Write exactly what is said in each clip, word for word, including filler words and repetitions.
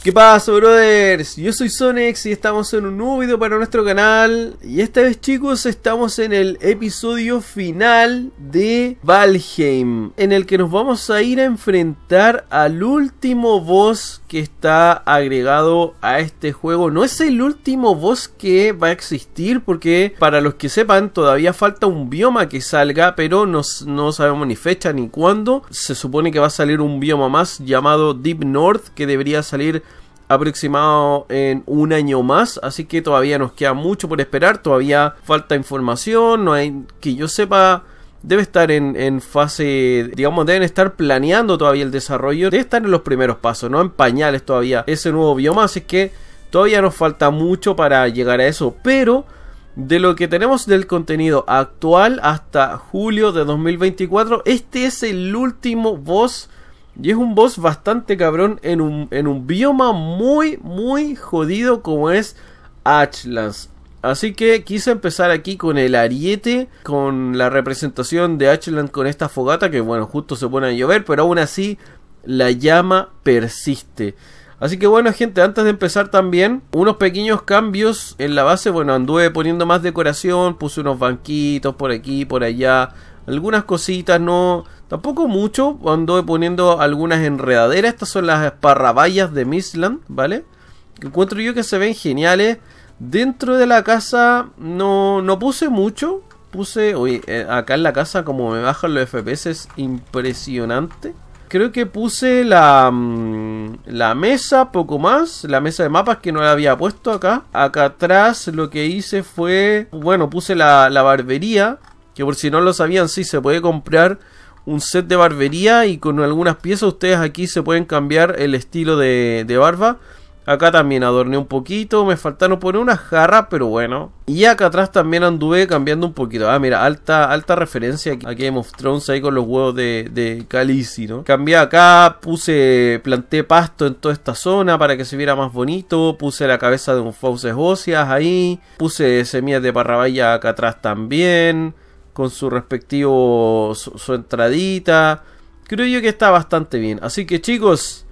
¿Qué pasa, brothers? Yo soy Sonex y estamos en un nuevo video para nuestro canal. Y esta vez, chicos, estamos en el episodio final de Valheim, en el que nos vamos a ir a enfrentar al último boss que está agregado a este juego. No es el último boss que va a existir, porque para los que sepan todavía falta un bioma que salga, pero no, no sabemos ni fecha ni cuándo. Se supone que va a salir un bioma más llamado Deep North, que debería salir aproximado en un año más, así que todavía nos queda mucho por esperar. Todavía falta información, no hay, que yo sepa, debe estar en, en fase, digamos, deben estar planeando todavía el desarrollo, debe estar en los primeros pasos, no en pañales todavía ese nuevo bioma, así que todavía nos falta mucho para llegar a eso. Pero de lo que tenemos del contenido actual hasta julio de dos mil veinticuatro, este es el último boss. Y es un boss bastante cabrón en un, en un bioma muy, muy jodido como es Ashlands. Así que quise empezar aquí con el ariete, con la representación de Ashlands con esta fogata que, bueno, justo se pone a llover, pero aún así la llama persiste. Así que bueno, gente, antes de empezar también, unos pequeños cambios en la base. Bueno, anduve poniendo más decoración, puse unos banquitos por aquí, por allá, algunas cositas, no... tampoco mucho, anduve poniendo algunas enredaderas. Estas son las parrabayas de Mistland, ¿vale? Encuentro yo que se ven geniales. Dentro de la casa no, no puse mucho. Puse, oye, eh, acá en la casa como me bajan los F P S es impresionante. Creo que puse la, mmm, la mesa, poco más. La mesa de mapas que no la había puesto acá. Acá atrás lo que hice fue, bueno, puse la, la barbería. Que por si no lo sabían, sí, se puede comprar un set de barbería y con algunas piezas ustedes aquí se pueden cambiar el estilo de, de barba. Acá también adorné un poquito, me faltaron poner unas jarras, pero bueno. Y acá atrás también anduve cambiando un poquito. Ah, mira, alta, alta referencia a Game of Thrones ahí con los huevos de, de Khaleesi, ¿no? Cambié acá, puse, planté pasto en toda esta zona para que se viera más bonito. Puse la cabeza de un fauces óseas ahí. Puse semillas de parrabaya acá atrás también, con su respectivo, su, su entradita. Creo yo que está bastante bien. Así que, chicos,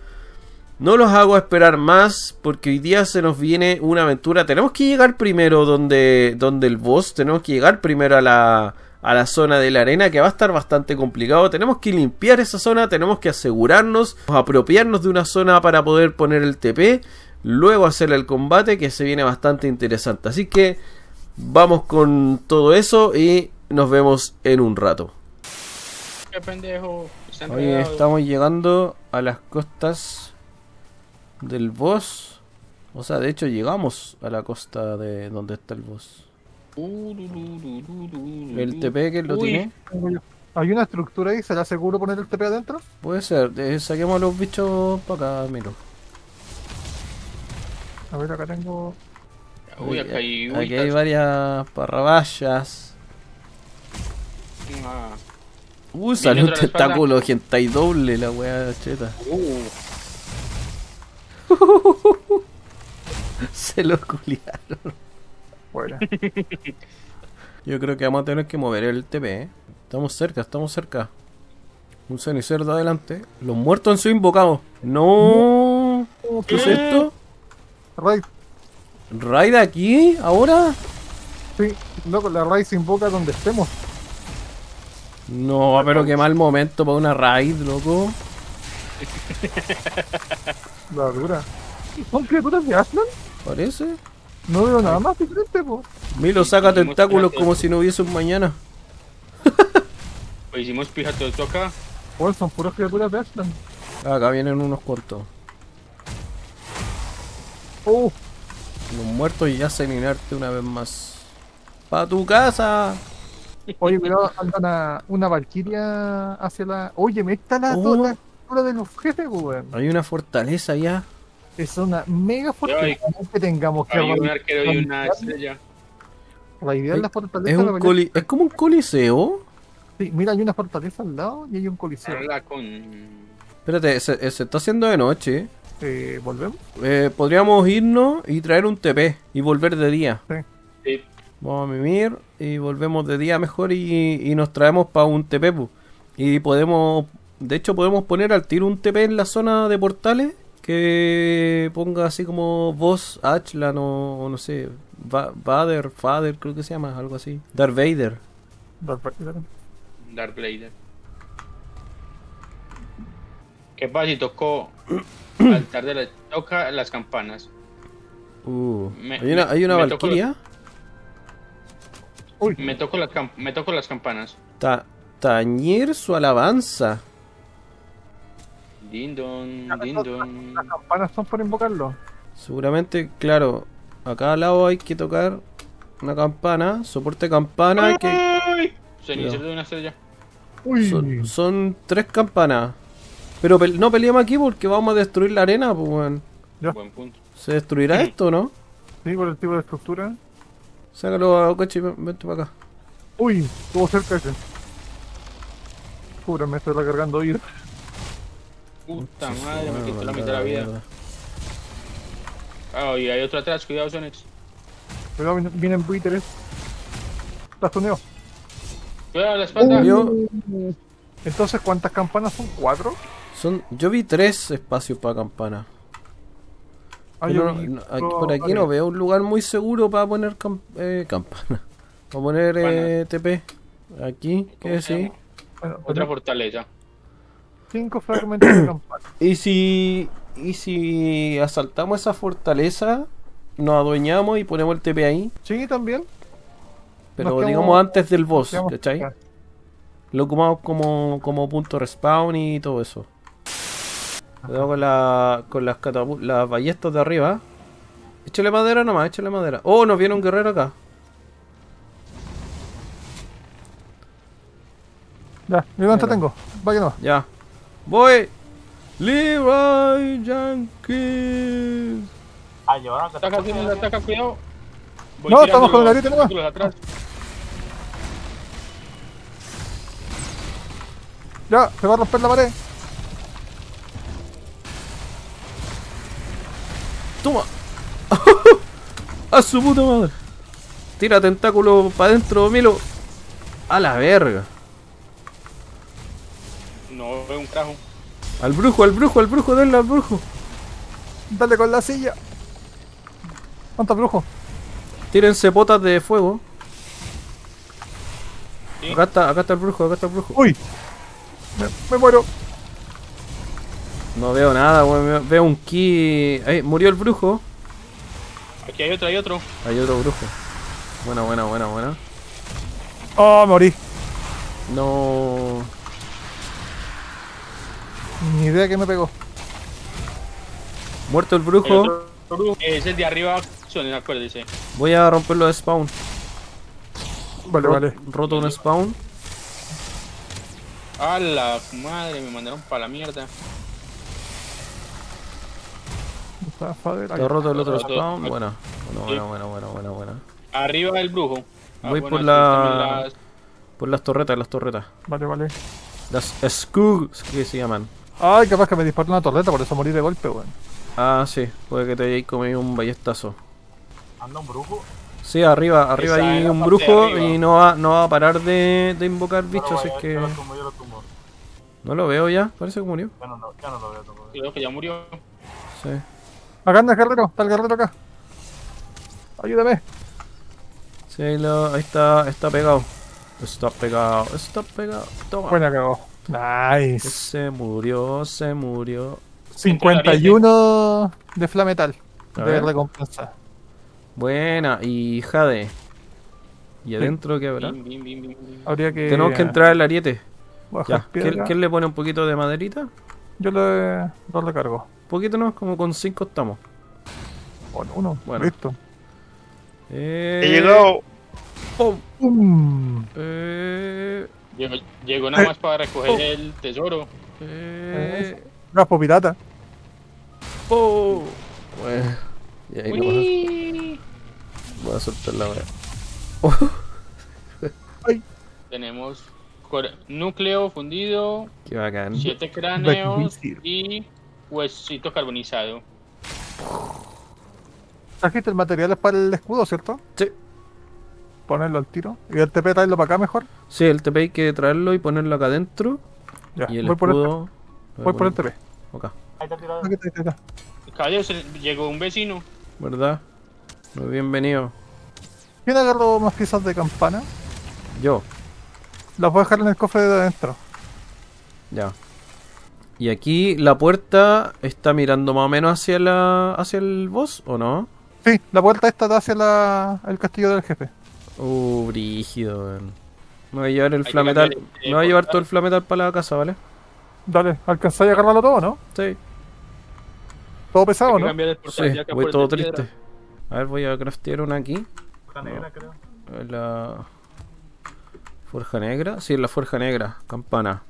no los hago esperar más, porque hoy día se nos viene una aventura. Tenemos que llegar primero donde, donde el boss. Tenemos que llegar primero a la, a la zona de la arena, que va a estar bastante complicado. Tenemos que limpiar esa zona, tenemos que asegurarnos, apropiarnos de una zona para poder poner el T P. Luego hacer el combate, que se viene bastante interesante. Así que vamos con todo eso y nos vemos en un rato. Qué pendejo. Oye, estamos llegando a las costas del boss. O sea, de hecho llegamos a la costa de donde está el boss. ¿El T P que lo Uy. tiene? Hay una estructura ahí, ¿será seguro poner el T P adentro? Puede ser, eh, saquemos a los bichos para acá, miro. A ver, acá tengo... Uy, acá hay Aquí hay varias parrabayas. Ah. Uy, salió un otra vez tentáculo hentai doble, la wea cheta. Uh. Se lo culiaron. Bueno, Yo creo que vamos a tener que mover el T P, ¿eh? Estamos cerca, estamos cerca. Un cenicerdo adelante. Los muertos han sido invocados. No. ¿Qué es esto? Raid, ¿Raid aquí? ¿Ahora? sí, loco, la raid se invoca donde estemos. No, pero qué mal momento para una raid, loco. La dura. ¿Son criaturas de Ashland? Parece. No veo nada más diferente, po. Milo saca tentáculos como si no hubiese un mañana. Pues hicimos pija todo esto acá. Pues son puras criaturas de Ashland. Acá vienen unos cuantos. Oh, Los muertos yacen inerte una vez más. ¡Pa tu casa! oye, cuidado, anda una, una valquiria hacia la... Oye, me está la, Oh. toda la estructura de los jefes, weón. Hay una fortaleza ya. Es una mega Ay, fortaleza. No es que tengamos que Hay un raid- arquero y una estrella. raidear la Es, fortaleza. un la coli- es como un coliseo. Sí, mira, hay una fortaleza al lado y hay un coliseo. Habla con... Espérate, se, se está haciendo de noche. Eh, ¿Volvemos? Eh, podríamos irnos y traer un T P y volver de día. Sí. Sí. Vamos a mimir y volvemos de día mejor y, y nos traemos para un T P. pu. Y podemos, de hecho podemos poner al tiro un T P en la zona de portales que ponga así como voz Ashlan o, o no sé, Va- Vader, Father, creo que se llama, algo así. Darth Vader. Darth Vader. Darth Blader. ¿Qué pasa si tocó altar de la... toca las campanas? Uh, Me- hay una, hay una me tocó- Valkyria. Uy, Me toco, la cam- me toco las campanas. Ta tañer su alabanza. Din don, din don. las campanas son para invocarlo. Seguramente, claro, a cada lado hay que tocar una campana, soporte campana, que ¡Ay! Cenicero de una estrella. Uy, son, son tres campanas. Pero pel- no peleemos aquí porque vamos a destruir la arena, pues weón. Ya. Buen punto. ¿Se destruirá esto, no? sí, por el tipo de estructura. Sácalo a coche y ven- vente para acá. Uy, estuvo cerca ese. Pura, me estoy recargando vida. Puta madre, me Ah, quitó la maldad, mitad de la vida. mierda. Ah, y hay otro atrás, cuidado, Sonex. Cuidado, vienen- vienen buitres. Las tuneo. Cuidado la espalda. Yo- Entonces, ¿cuántas campanas son? ¿Cuatro? Son, yo vi tres espacios para campana. Ah, Pero yo no- vi no, aquí- dos- por aquí no veo un lugar muy seguro para poner cam- eh, campana. Para poner eh, T P. Aquí, ¿qué ¿Cómo se decís? llama? Bueno, Otra tenemos fortaleza. cinco fragmentos de campana. ¿Y si, y si asaltamos esa fortaleza, nos adueñamos y ponemos el T P ahí? Sí, también. Pero Nos quedamos- digamos antes del boss, Quedamos- ¿cachai? Lo ocupamos como, como punto respawn y todo eso. Cuidado con, la, con las, catapu- las ballestas de arriba. Échale madera nomás, échale madera. Oh, nos viene un guerrero acá. Ya, yo no te Bueno. tengo. Vaya no. Ya. Voy. Leroy Jenkins. Ah, llevaron a Ataca, tiene el ataca, cuidado. Voy No, tirando estamos con el los ariete nomás. círculos atrás. Ya, se va a romper la pared. Toma. A su puta madre. Tira tentáculo para adentro, Milo. A la verga. No veo un carajo. Al brujo, al brujo, al brujo, denle al brujo. Dale con la silla. ¿Cuántos brujos? Tírense potas de fuego. ¿Sí? Acá está, acá está el brujo, acá está el brujo. Uy. Me, me muero. No veo nada, weón. Veo un ki. Ahí, murió el brujo. Aquí hay otro, hay otro. Hay otro brujo. Buena, buena, buena, buena. Oh, me morí. No. Ni idea que me pegó. Muerto el El brujo. otro brujo es el de arriba. Son, acuérdese. Voy a romperlo de spawn. Vale, Ro- vale. Roto un spawn. A la madre, me mandaron para la mierda. Está Fader. Está roto el otro Roto. spawn. Buena. Buena, buena, buena, buena, buena, buena. Arriba el brujo. Ah, Voy bueno, por aquí la- también las- Por las torretas, las torretas. Vale, vale. Las Skugs, que se llaman. Ay, capaz que me disparó una torreta, por eso morí de golpe, weón. Ah, sí. Puede que te hayáis comido un ballestazo. Anda un brujo. Sí, arriba, arriba Esa hay es la un parte de brujo arriba. y no va, no va a parar de, de invocar Yo bichos, lo así voy a- que... Yo lo tumbo, yo lo tumbo. No lo veo ya, parece que murió. Ya no, lo- ya no lo veo tampoco. Creo que ya murió. Sí. Acá anda el guerrero, está el guerrero acá. Ayúdame. Sí, ahí, lo- ahí está, está pegado. Está pegado, está pegado. Toma. Buena cagó. Nice. Se murió, se murió. cincuenta y uno de flametal. A De ver. recompensa. Buena, y Jade. ¿Y adentro qué habrá? Bim, bim, bim, bim, bim. Habría que. Tenemos que entrar al ariete. Bajar Ya. piedra. ¿Quién, quién le pone un poquito de maderita? Yo le, lo recargo. Poquito no, como con cinco estamos. Bueno, uno. Bueno. Listo. Eh... He llegado. ¡Pum! Um, Eh... Llegó, llegó nada más para recoger el tesoro. Eh... Gaspo pirata. ¡Oh! Bueno, y ahí nomás Uy. voy a soltar la wea. Tenemos cor- núcleo fundido, Qué bacán. siete cráneos Magnífico. y huesito carbonizado. Trajiste el material es para el escudo, ¿cierto? Sí. Ponerlo al tiro. Y el T P traerlo para acá mejor. Sí, el T P hay que traerlo y ponerlo acá adentro. Ya, Y el voy por el, escudo. voy por el T P. Acá. Ahí está tirado. Aquí está, aquí está. Caballero, se- llegó un vecino. ¿Verdad? Muy bienvenido. ¿Quién agarró más piezas de campana? Yo. Las voy a dejar en el cofre de adentro. Ya. Y aquí la puerta está mirando más o menos hacia la hacia el boss, ¿o no? Sí, la puerta esta da hacia la, el castillo del jefe. Uh, brígido, weón. Me voy a llevar el Hay que flametal. cambiar el- Me voy a llevar portal. todo el flametal para la casa, ¿vale? Dale, ¿alcanzáis a agarrarlo todo, no? Sí. Todo Hay pesado, que ¿no? cambiar el Sí, portal de acá voy por el todo de piedra. triste. A ver, voy a craftear una aquí. Forja negra, creo. La forja negra. Sí, la forja negra. Campana.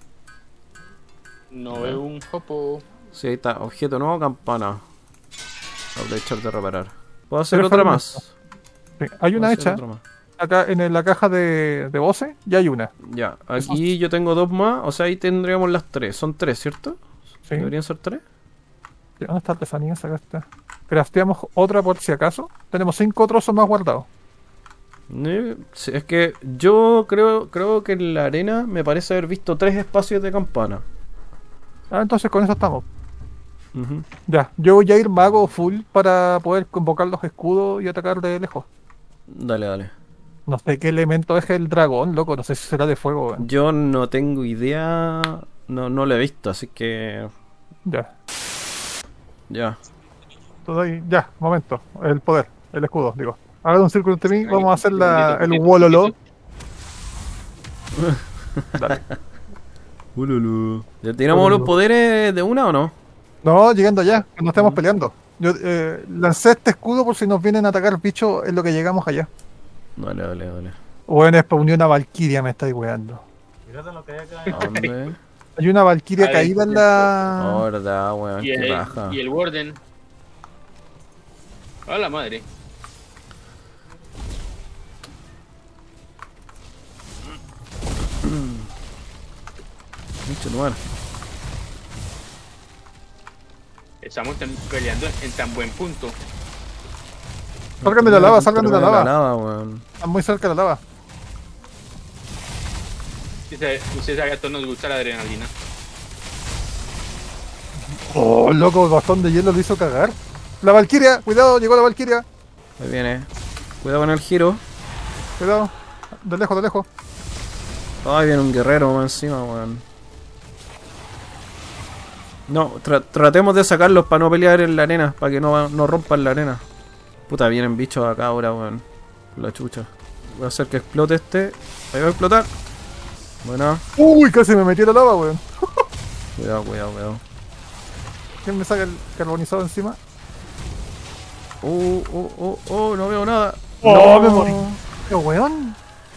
No veo un jopo. Sí, ahí está. Objeto nuevo, campana. Aprovechar de reparar. ¿Puedo hacer Pero otra falta- más? Sí, hay una Puedo hacer hecha. otra más. Acá en la caja de, de voces ya hay una. Ya, aquí yo tengo dos más. O sea, ahí tendríamos las tres. Son tres, ¿cierto? Sí. ¿Deberían ser tres? ¿Dónde está artesanía? Acá está. Crafteamos otra por si acaso. Tenemos cinco trozos más guardados. Eh, sí, es que yo creo creo que en la arena me parece haber visto tres espacios de campana. Ah, entonces con eso estamos. Ujú. Ya, yo voy a ir mago full para poder convocar los escudos y atacar de lejos. Dale, dale. No sé qué elemento es el dragón, loco. No sé si será de fuego, weón. Yo no tengo idea. No, no lo he visto, así que. Ya, Ya. todo ahí. Ya, momento. El poder, el escudo, digo. Hagan un círculo entre mí. Vamos a hacer la, Poquito, el poquito, wololo. poquito. Dale. Ululu. ¿Ya tiramos los poderes de una o no? No, llegando allá, que no estemos peleando. Yo eh, lancé este escudo por si nos vienen a atacar bichos en lo que llegamos allá. Dale, dale, dale. Bueno, spawné una valquiria, me estáis weando. Fíjate lo que hay acá. ¿A dónde? Hay una valquiria Ahí, caída en No, la. verdad, weón. Y Qué el, raja. y el Warden. A la madre. Mucho lugar. Estamos tan- peleando en tan buen punto. Sálganme de la lava, sálganme de la lava. lava, weón. Están muy cerca de la lava. Usted usted sabe que a todos nos gusta la adrenalina. Oh, loco, el bastón de hielo lo hizo cagar. La valquiria, cuidado, llegó la valquiria. Ahí viene. Cuidado con el giro. Cuidado, de lejos, de lejos. Ay, viene un guerrero más encima, weón. No, tra- tratemos de sacarlos para no pelear en la arena, para que no, no rompan la arena. Puta, vienen bichos acá ahora, weón. La chucha. Voy a hacer que explote este. Ahí va a explotar. Bueno, Uy, casi me metí en la lava, weón. cuidado, cuidado, cuidado. ¿Quién me saca el carbonizado encima? Uh, uh, uh, uh, no veo nada. Oh, no, me morí. ¿Qué weón?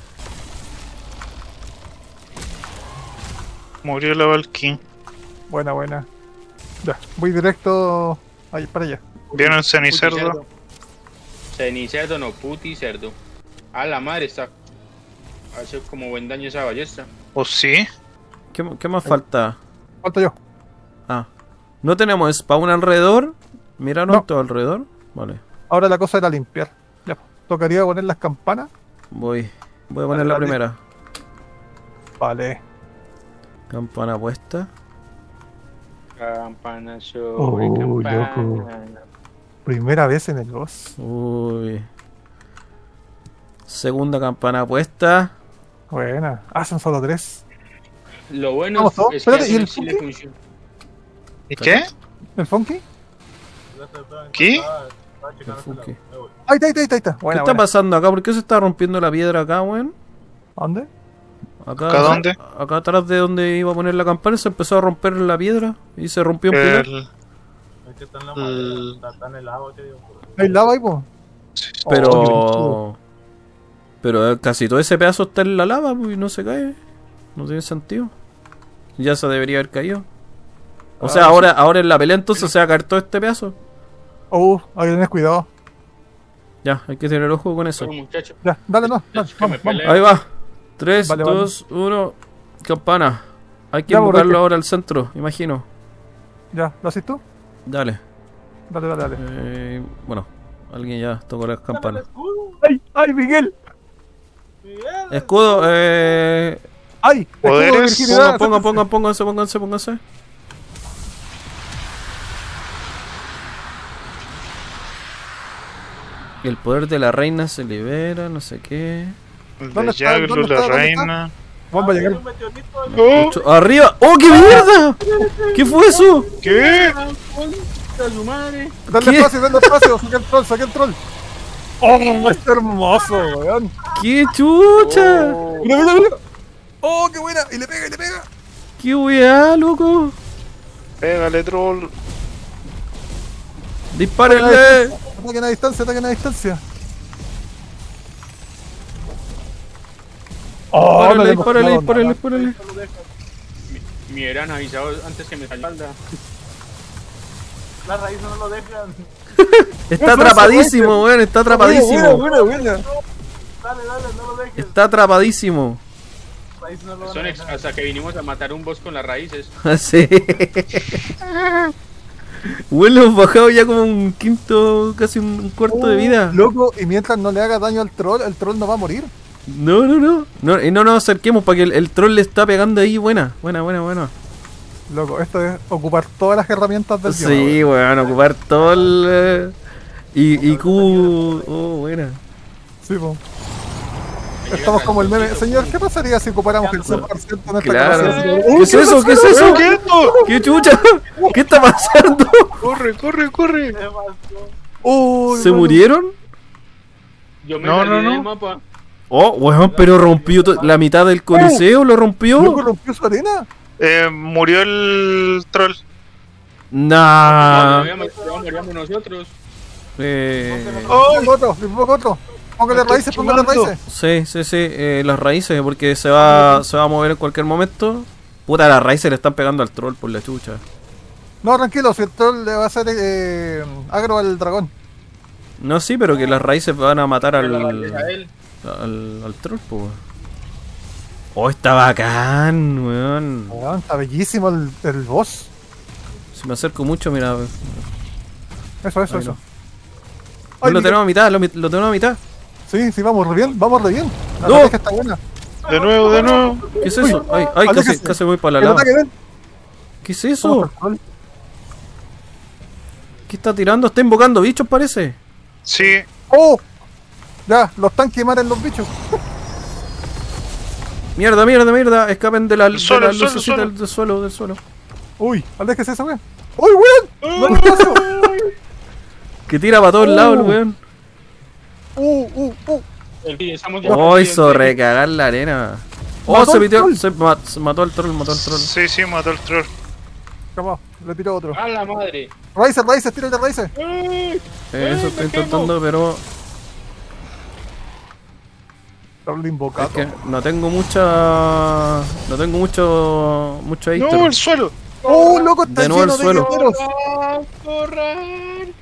Murió la Valkyrie. Buena, buena. Ya, voy directo ahí para allá. ¿Vieron cenicerdo? Cenicerdo, no, puti cerdo. A la madre está. Hace como buen daño esa ballesta. ¿O sí? ¿Qué, qué más falta? Falta yo. Ah, ¿no tenemos spawn alrededor? ¿Miraron No. todo alrededor? Vale, Ahora la cosa era limpiar. Ya, tocaría poner las campanas. voy. Voy a poner la Dale, dale. primera. Vale. Campana puesta. Campana sobre Oh, campana. loco. Primera vez en el boss. Uy. Segunda campana puesta. Buena. Ah, son solo tres. Lo bueno Vamos todos. es que Espérate, ¿y el sí le Funky? funciona. ¿Y qué? ¿El funky? ¿Qué? Estaba- estaba checando El Funky. este lado. Eh, güey. Ahí está, ahí está, ahí está. ¿Qué Buena, está buena. pasando acá? ¿Por qué se está rompiendo la piedra acá, weón? ¿A dónde? Acá, ¿Acá dónde? Acá atrás de donde iba a poner la campana se empezó a romper la piedra y se rompió un pilar. El... Es que está en la El- madera, está, está en el agua, te digo. ¿Hay lava ahí, po? Pero. Oh, pero casi todo ese pedazo está en la lava pues, y no se cae. No tiene sentido. Ya se debería haber caído. O Ah, sea, sí. ahora, ahora en la pelea entonces se va a caer todo este pedazo. Oh, hay que tener cuidado. Ya, hay que tener ojo con eso. Bueno, muchacho. Ya, dale, no. Dale, Que me vamos, vamos. peleo. Ahí va. tres, Vale, vale. dos, uno. Campana. Hay que Ya, invocarlo borracho. ahora al centro, imagino. Ya, ¿lo haces tú? Dale. Dale, dale, dale. Eh, bueno, alguien ya tocó las campanas. ¡Ay, ay, Miguel! Escudo, eh. ¡Ay! escudo de Poderes. virginidad. Pongan, pongan, pongan, pónganse, pónganse, pónganse. El poder de la reina se libera, no sé qué. El ¿Dónde de está? Yaglu, ¿Dónde la está? ¿Dónde reina. Vamos a llegar. Un meteorito, ¡Oh! Ocho- ¡Arriba! ¡Oh, qué mierda! ¿Qué fue eso? ¿Qué? ¡A su madre! Dale ¿Qué? espacio, dale espacio. Saqué el troll, saqué el troll. ¡Oh, es hermoso, weón! ¡Qué chucha! Mira, mira, mira. ¡Oh, qué buena! Y le pega, y le pega. ¡Qué weá, loco! Pégale, troll. ¡Dispárenle! Ataquen a distancia, ataquen a distancia. Oh, no ¡Dispárenle, le hemos dispárenle, pegado dispárenle, nada. dispárenle! Me hubieran avisado antes que me saliera la espalda. las raíces no lo dejan. Está atrapadísimo, weón, está atrapadísimo. Buena, buena, buena. Dale, dale, no lo dejes. Está atrapadísimo. Las raíces no lo van a Sonex, dejar. hasta que vinimos a matar un boss con las raíces. Sí. Weón, le hemos bajado ya como un quinto, casi un cuarto de vida. Loco, y mientras no le haga daño al troll, el troll no va a morir. No, no, no. no y no nos acerquemos para que el, el troll le está pegando ahí. Buena, buena, buena, buena. Loco, esto es ocupar todas las herramientas del bioma, Sí, weón, ocupar todo el. eh, y, y Q. Oh, buena. Sí, po. Estamos como el meme. Señor, ¿qué pasaría si ocupáramos el cien por ciento de nuestra Claro. capacidad? ¿Qué es eso? ¿Qué es eso? ¿Qué es esto? ¿Qué chucha? ¿Qué está pasando? Corre, corre, corre. ¿Qué pasó? Uy, ¿Se bueno. murieron? Yo me No, salí no, del no. mapa. Oh, weón, pero rompió to- la mitad del coliseo, lo rompió. ¿Loco rompió su arena? Eh, murió el troll. Nah. No, moríamos, moríamos nosotros. Eh, ¡Oh! Pongo otro, le pongo otro. Póngale Estoy raíces, póngale chumando. raíces. sí, sí, sí, eh, las raíces, porque se va, se va a mover en cualquier momento. Puta, las raíces le están pegando al troll por la chucha. No, tranquilo, si el troll le va a hacer eh, agro al dragón. No, sí, pero que las raíces van a matar Pero la raíz al, a él. al, al troll, po. Oh, está bacán, weón. Weón, está bellísimo el, el boss. Si me acerco mucho, mira. Eso, eso, Ay, eso. no. Ay, lo Miguel. tenemos a mitad, lo, mi- lo tenemos a mitad. Sí, sí, vamos re bien, vamos re bien. La No. estrategia está buena. De nuevo, de nuevo. ¿Qué es eso? Ay, ay, casi, aléjese. casi voy para la El lava. ataque de él. ¿Qué es Vamos eso? al troll. ¿Qué está tirando? Está invocando bichos, parece. Sí. ¡Oh! Ya, los tanques matan los bichos. Mierda, mierda, mierda. Escapen de la, El suelo, de la el suelo, lucecita suelo. del, del suelo, del suelo. Uy, aléjese esa weón. ¡Uy, weón! ¡No le paso! Que tira para todos Oh. lados el weón. ¡Uh, uh, uh! El que estamos ya Oh, perdidos, hizo ¿sí? recagar la arena. Oh, Mató se al metió, troll. se, ma- se mató al troll, mató al troll. Sí, sí, mató el troll. Capaz, le tiro otro. ¡A la madre! Raíces, raíces, tírale raíces. Eh, eso me estoy quemo. intentando, pero Troll es invocado. que no tengo mucha, no tengo mucho, mucho No, Aether. el suelo. ¡Oh, loco! Está De nuevo lleno al de suelo. guerreros. ¡Ah, correr!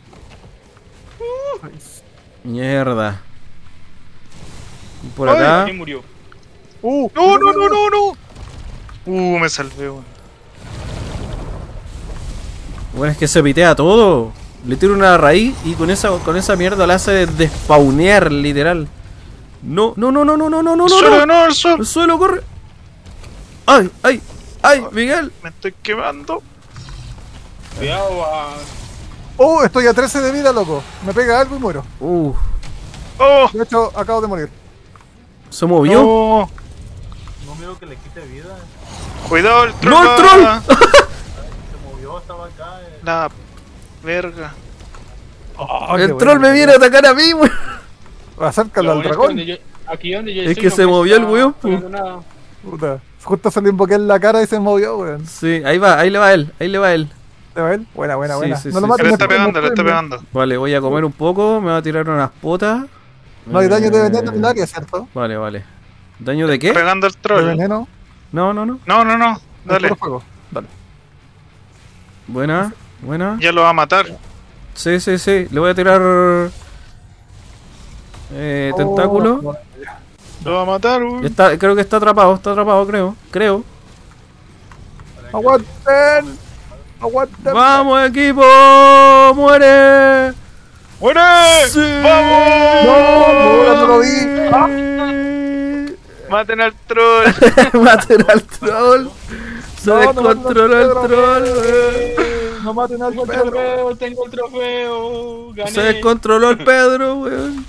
Mierda. Y por Ay, acá, ¿Quién murió? ¡Uh! No, no, no, no, no. Uh, me salvé, weón. bueno, es que se pitea todo. Le tiro una raíz y con esa, con esa mierda la hace despawnear, literal. No, no, no, no, no, no, no, no, El no. suelo, no, el suelo. El suelo corre. Ay, ay, ay, Miguel. Me estoy quemando. Cuidado, a... ¡Oh! Estoy a trece de vida, loco. Me pega algo y muero. Uh, Oh, De hecho, acabo de morir. se movió. no. No miro que le quite vida. Cuidado, el troll. ¡No, el va- troll! Se movió, estaba acá. eh. La verga. Oh, el qué troll bueno. me viene a atacar a mí, weón. Acércalo Lo al bueno es que dragón. donde yo- aquí donde yo Es estoy que no se me movió está el weón, pegando nada. Puta. Justo se le invoqué en la cara y se movió, weón. Sí, ahí va, ahí le va él, ahí le va él. ¿Te va él? Buena, buena, Sí, buena. sí, no sí, lo sí. mates, Le me está peguen, pegando, me le está peguen. pegando. Vale, voy a comer un poco, me va a tirar unas potas. No hay daño de veneno en el Eh, área, ¿cierto? Vale, vale. ¿Daño de Está qué? pegando el De troll. veneno. No, no, no. No, no, no. de Dale. puro fuego. Dale. Buena, buena. Ya lo va a matar. Sí, sí, sí. Le voy a tirar. Eh, tentáculo. Oh, Lo va a matar, weón. Está, creo que está atrapado, está atrapado, creo. Creo. ¡Aguanten! ¡Aguanten! ¡Vamos, equipo! ¡Muere! ¡Muere! ¡Sí! ¡Vamos! ¡No! ¡No lo vi! ¡Maten al troll! Maten al troll. Se No, no, no, descontroló el no, no, troll. no, weón. No maten al Tengo el Pedro. trofeo, tengo el trofeo. Gané. Se descontroló el Pedro, weón.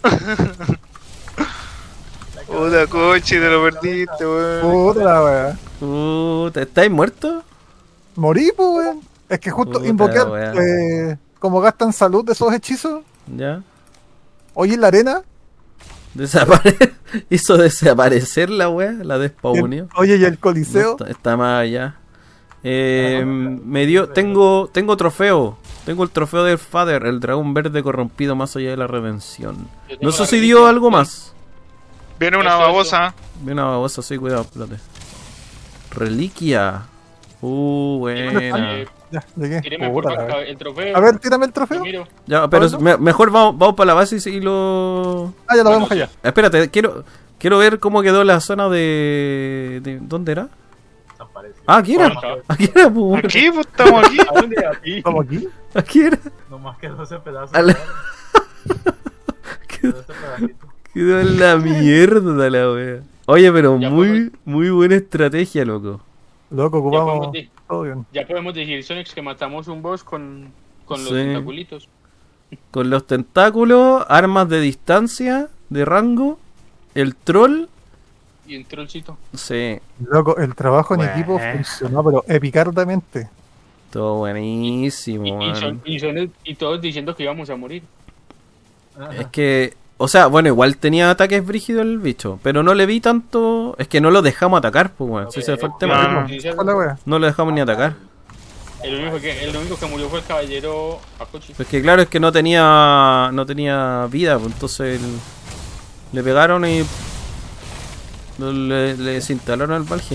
Puta coche, te lo perdiste, weón. Puta la wea. Puta, ¿estáis muertos? Morí, pues, weón. Es que justo Puta invocar, wea. eh, como gastan salud de esos hechizos, Ya. hoy en la arena, Desapare... Hizo desaparecer la wea, la y el- despawneó. oye, y el No, coliseo, está, está más allá. Eh, me dio, tengo, tengo trofeo. Tengo el trofeo del Father, el dragón verde corrompido más allá de la redención. Yo tengo No sé la si reliquia. dio algo más. Viene una Eso, babosa. Vi una babosa, sí, cuidado, espérate. Reliquia. Uh, buena. Eh, ya, llegué. tíreme Puta por la acá wea. el trofeo. A ver, tírame el Lo trofeo. miro. Ya, pero ¿Pablo? me- mejor vamos, vamos para la base y, y lo... Ah, ya lo Bueno, vemos allá. Espérate, quiero quiero ver cómo quedó la zona de... de ¿dónde era? Desaparece. Ah, aquí era. Acá. Aquí era, pues, bueno. Aquí, pues estamos aquí. ¿A dónde? Aquí. ¿Estamos aquí? Aquí era. Nomás quedó ese pedazo. A la- Quedó ese pedacito. Quedó en la mierda la wea. Oye, pero Ya muy, muy buena estrategia, loco. Loco, Ya podemos, ocupamos de- todo bien. ya podemos decir, Sonic, que matamos un boss con, con los Sí. tentaculitos. Con los tentáculos, armas de distancia, de rango, el troll. Y un trollcito. Sí, Loco, el trabajo en Bueno. equipo funcionó, pero epicardamente. todo buenísimo, Y, y, man. son- y son- y todos diciendo que íbamos a morir. Es que, o sea, bueno, igual tenía ataques brígidos el bicho, pero no le vi tanto. Es que no lo dejamos atacar, pues, weón. Si ese fue el tema. Ah. Sí, Esa es la wea. No lo dejamos ni atacar. El único, que, el único que murió fue el caballero Akochi. Pues que claro, es que no tenía no tenía vida, pues entonces el- le pegaron y le, le desinstalaron el Valheim.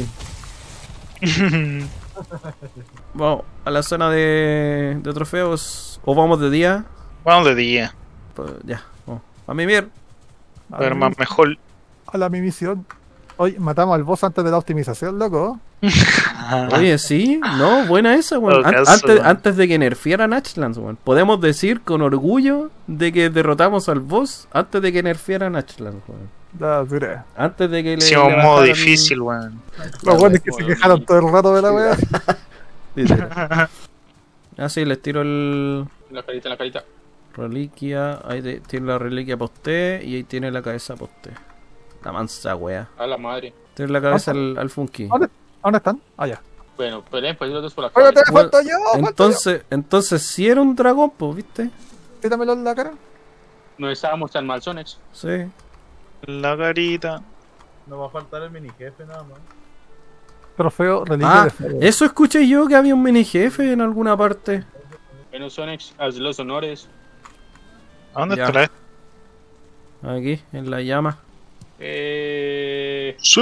Vamos a la zona de, de trofeos. O vamos de día. Vamos de día. Pues ya, vamos. A mimir. A, Ver mi- más mejor. a la mi misión. Hoy matamos al boss antes de la optimización, loco. Oye, sí, no, buena esa, weón. Todo An- caso, antes, weón. antes de que nerfearan Ashlands, weón. Podemos decir con orgullo de que derrotamos al boss antes de que nerfearan Ashlands, weón. La dura. Antes de que le. Hicimos le un modo bajaran- difícil, weón. Los buenos que se quejaron todo el rato de la wea. Literal. Ah, sí, les tiro el. La carita, la carita. Reliquia. Ahí te- tiene la reliquia posté y ahí tiene la cabeza posté. La mansa wea. A la madre. Tiene la cabeza al, al Funky. ¿Dónde, ¿Dónde están? Allá. Bueno, peleen pues los dos por la Oye, te cabeza. Bueno, falto yo, falto Entonces, entonces si era un dragón, pues, ¿viste? yo. Tíramelo en la cara. No estábamos tan mal, Sonic. Sí. La carita. No va a faltar el mini jefe nada más. Trofeo, reliquia Ah, de fuego. eso escuché yo que había un mini jefe en alguna parte. Bueno, Sonic, haz los honores. ¿A dónde Ya. estará esto? Aquí, en la llama. Eh... ¡Sí!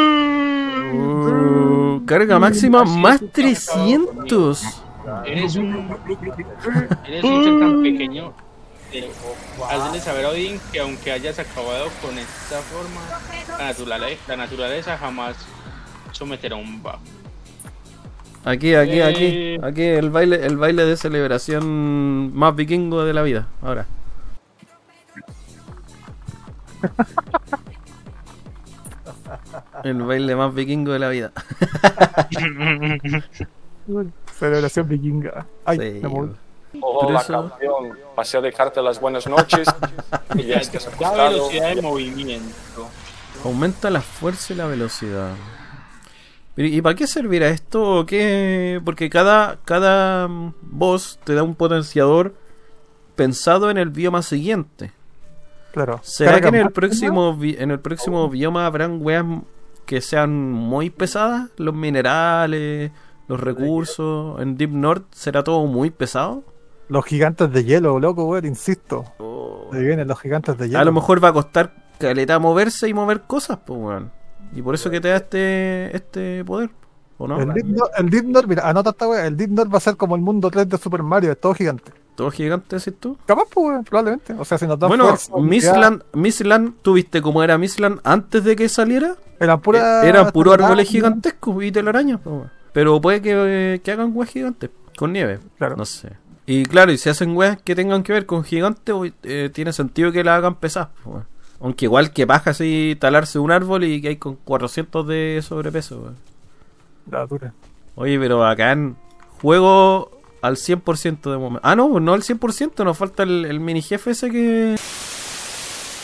Uh, carga máxima más trescientos. Eres un... Eres un ser tan pequeño. Pero hazle saber a Odin que aunque hayas acabado con esta forma, la naturaleza, la naturaleza jamás someterá a un bajo. Aquí, aquí, aquí. Eh. Aquí el baile, el baile de celebración más vikingo de la vida. Ahora. El baile más vikingo de la vida. Celebración vikinga. Ay, Sí, me moví. Ojo Pero la eso- canción. Pasé a dejarte las buenas noches. Y ya estés La acostado. velocidad de movimiento. Aumenta la fuerza y la velocidad. Pero, ¿y para qué servirá esto? ¿O qué? Porque cada, cada mm, boss te da un potenciador pensado en el bioma siguiente. Claro. ¿Será Carga que en el máxima. próximo bi- en el próximo bioma habrán weas que sean muy pesadas? Los minerales, los recursos. En Deep North será todo muy pesado. Los gigantes de hielo, loco, weón, insisto. Ahí vienen los gigantes de hielo. A lo mejor va a costar caleta moverse y mover cosas, pues weón. Y por eso que te da este este poder, ¿o no? El Deep North, el Deep North, mira, anota esta wea. El Deep North va a ser como el mundo tres de Super Mario, es todo gigante. Todo gigante, decís tú. Capaz, pues, weón, probablemente. O sea, si nos dan Bueno, fuerza, Mistland, Mistland, ¿tú viste cómo era Mistland antes de que saliera? eran puras. Eh, Eran puros árboles telarañas. gigantescos y telarañas. po, weón. Pero puede que, que hagan weas gigantes con nieve. Claro. No sé. Y claro, y si hacen weas que tengan que ver con gigantes, uy, eh, tiene sentido que las hagan pesadas. po, weón. Aunque igual que baja así talarse un árbol y que hay con cuatrocientos de sobrepeso. Weón. La dura. Oye, pero bacán. Juego al cien por ciento de momento. Ah, no, no al cien por ciento, nos falta el, el mini jefe ese que...